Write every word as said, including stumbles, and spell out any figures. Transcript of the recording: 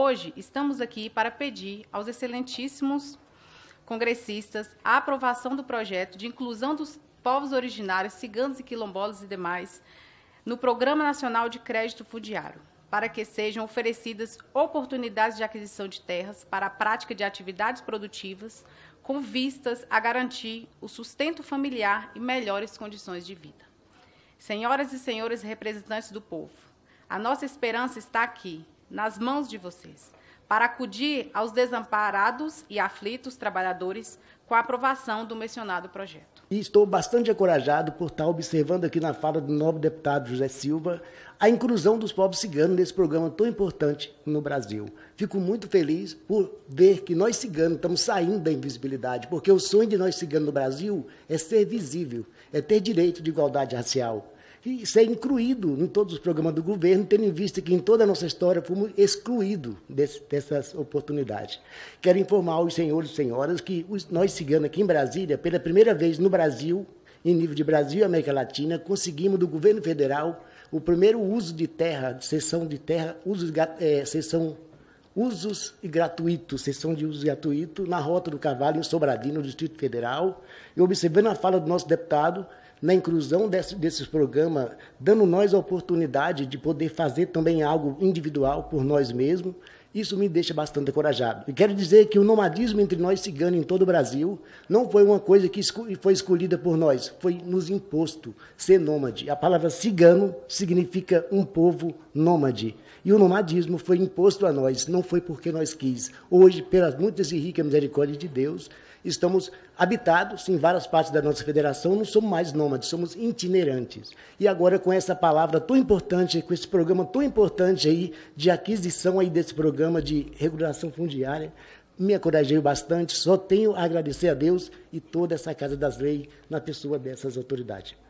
hoje estamos aqui para pedir aos excelentíssimos congressistas a aprovação do projeto de inclusão dos povos originários, ciganos e quilombolas e demais no Programa Nacional de Crédito Fundiário, para que sejam oferecidas oportunidades de aquisição de terras para a prática de atividades produtivas com vistas a garantir o sustento familiar e melhores condições de vida. Senhoras e senhores representantes do povo, a nossa esperança está aqui, nas mãos de vocês, para acudir aos desamparados e aflitos trabalhadores com a aprovação do mencionado projeto. E estou bastante encorajado por estar observando aqui na fala do nobre deputado José Silva a inclusão dos povos ciganos nesse programa tão importante no Brasil. Fico muito feliz por ver que nós ciganos estamos saindo da invisibilidade, porque o sonho de nós ciganos no Brasil é ser visível, é ter direito de igualdade racial. E ser incluído em todos os programas do governo, tendo em vista que em toda a nossa história fomos excluídos desse, dessas oportunidades. Quero informar os senhores e senhoras que os, nós ciganos aqui em Brasília, pela primeira vez no Brasil, em nível de Brasil e América Latina, conseguimos do governo federal o primeiro uso de terra, de cessão de terra, usos, é, cessão, usos gratuitos, cessão de uso gratuito na Rota do Cavalo, em Sobradinho, no Distrito Federal, e observando a fala do nosso deputado, na inclusão desse, desses programas, dando nós a oportunidade de poder fazer também algo individual por nós mesmos, isso me deixa bastante encorajado. E quero dizer que o nomadismo entre nós ciganos em todo o Brasil não foi uma coisa que foi escolhida por nós, foi nos imposto ser nômade. A palavra cigano significa um povo nômade. E o nomadismo foi imposto a nós, não foi porque nós quis. Hoje, pelas muitas e ricas misericórdias de Deus, estamos habitados em várias partes da nossa federação, não somos mais nômades, somos itinerantes. E agora, com essa palavra tão importante, com esse programa tão importante aí de aquisição aí desse programa de regulação fundiária, me encorajei bastante, só tenho a agradecer a Deus e toda essa Casa das Leis na pessoa dessas autoridades.